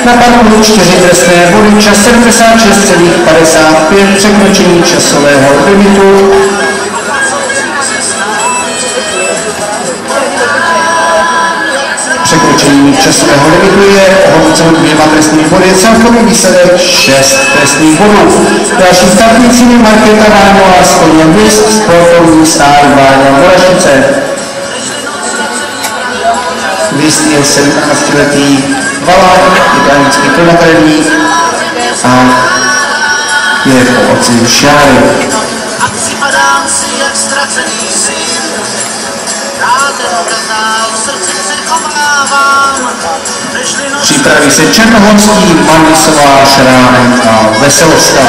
Na parku 4 trestné body, čas 76,55, překročení časového limitu. Překročení časového limitu je ohodnoceno 2 trestnými body, celkový výsledek 6 trestných bodů. Další startujícími Markéta Váňová s koněm Vist, sportovní stár Váňa Morašice. Vist je 17letý valák, je danický plnokrevník a je po otci Šáry. Připraví se Černohorský, Manisová, Šránek a Veselovská.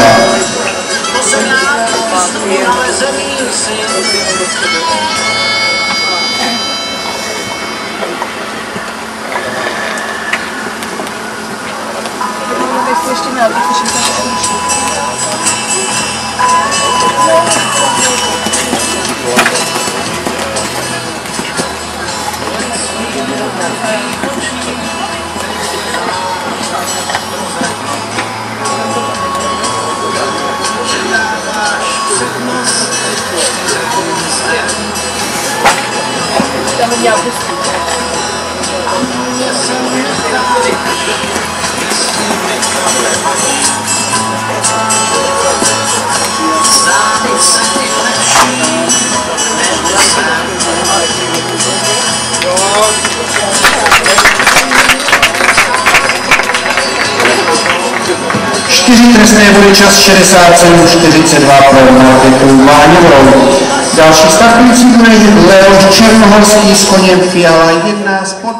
Trestné body, čas 67:42 pro Markétu Váňovou. Další startující bude Leoš Černohorský s koněm Fiala 1 sport.